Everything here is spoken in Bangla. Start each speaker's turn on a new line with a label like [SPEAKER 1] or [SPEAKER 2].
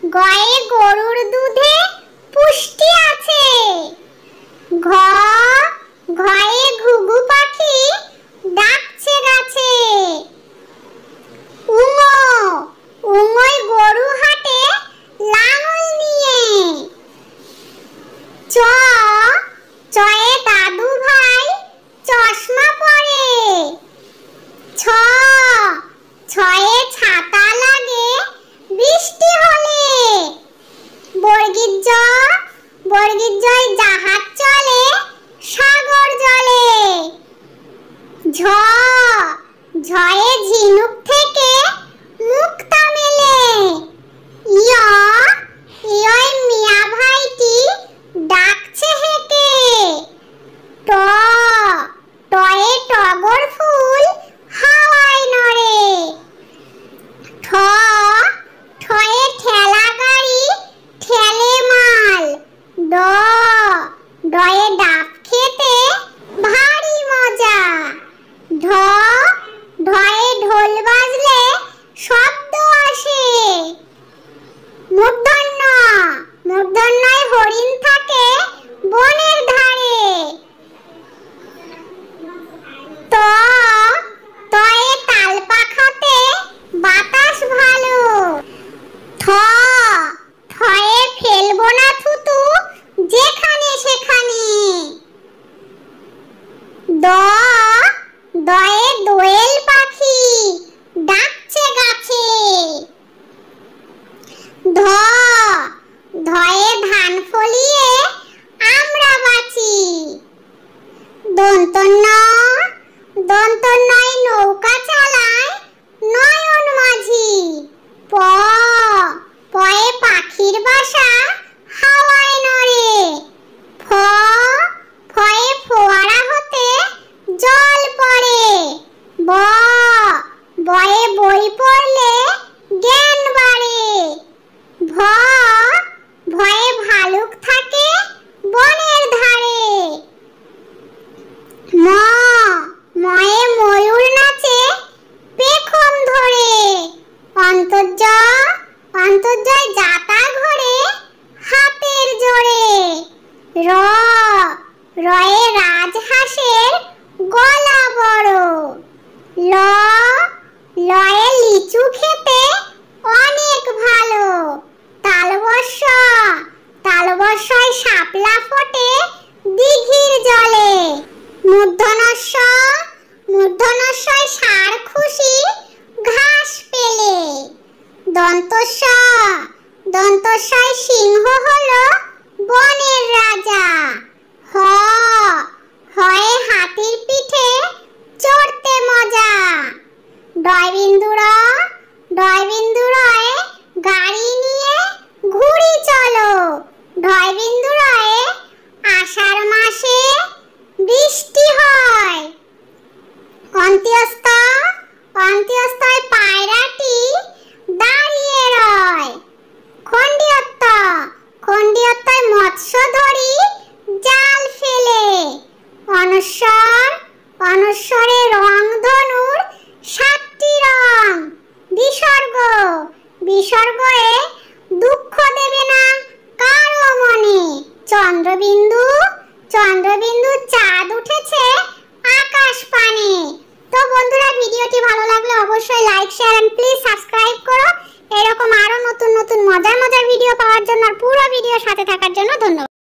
[SPEAKER 1] গয়ে গরুর দুধে পুষ্টি আছে। ঘ ঘয়ে ঘুঘু পাখি ডাকছে গাছে। উঙ উঙই গরু হাটে লাঙল নিয়ে। চ চয়ে দাদু ভাই চশমা পরে। ছ ছয়ে ছাতা লাগে বৃষ্টি হলে। বর্গীর জয় জাহাজ চলে সাগর জলে। ঝ ঝয়ে ঝিনুক থেকে মুক্তা মেলে। ইয় ইয় মিয়া ভাইটি ডাকছে হেঁকে। ট টয়ে টগর ফুল হাওয়ায় নড়ে। ঠ ঠয়ে ঠেলা গাড়ি ঠেলে মাল। ড ডয়ে ডাব খেতে ভারী মজা। ঢ ঢয়ে ঢোল বাজলে শব্দ আসে। মূর্ধন্যয় হরিণ থাকে বনের ধারে। ত তয়ে তাল পাখাতে বাতাস ভালো। থ থয়ে ফেলবো না থুতু যেখানে সেখানে। দ দয়ে দোয়েল পাখি ডাকছে গাছে। ধ ধয়ে ধান ফলিয়ে আমরা বাঁচি। দন্তন্যয় নৌকা চালায় নয়ন মাঝি। প পয়ে পাখির বাসা হাওয়ায় নড়ে। ফ ফয়ে ফোয়ারা হতে জল পড়ে। ব বয়ে বই পড়লে জ্ঞান বাড়ে। ভ ভয়ে ভালুক থাকে বনের ধারে। ম ময়ে ময়ূর নাচে পেখম ধরে। অন্তর্জয় যাতা ঘরে হাতের জোরে। র রয়ে রাজহাঁসের গলা বড়। ল লয়ে লিচু খেতে অনেক ভালো। তালবস্যয় শাপলা ফোটে দিঘির জলে। মূর্ধন্যয় ষাঁড় খুশি ঘাস পেলে। দন্তস্বয় সিংহ হলো বনের রাজা। হয়ে হাতির পিঠে চড়তে মজা। ডয়বিন্দুরয়ে গাড়ি নিয়ে ঘুরি চলো। ঢয়বিন্দুরয়ে আষাঢ় মাসে বৃষ্টি হয়। অন্ত্যস্তয় পায়রাটি দাঁড়িয়ে রয়। খণ্ডিয়ত্তয় মৎস্য ধরি জাল ফেলে। অনস্বরে রং ধনুর 7টি রং। বিসর্গয়ে দুঃখ দেবে না কারো মনে। চন্দ্রবিন্দু চাঁদ উঠেছে আকাশ পানে। তো বন্ধুরা, ভিডিওটি ভালো লাগলে অবশ্যই like, share and please subscribe করো। এরকম আরো নতুন মজার ভিডিও পাওয়ার জন্য আর পুরো ভিডিও সাথে থাকার জন্য ধন্যবাদ।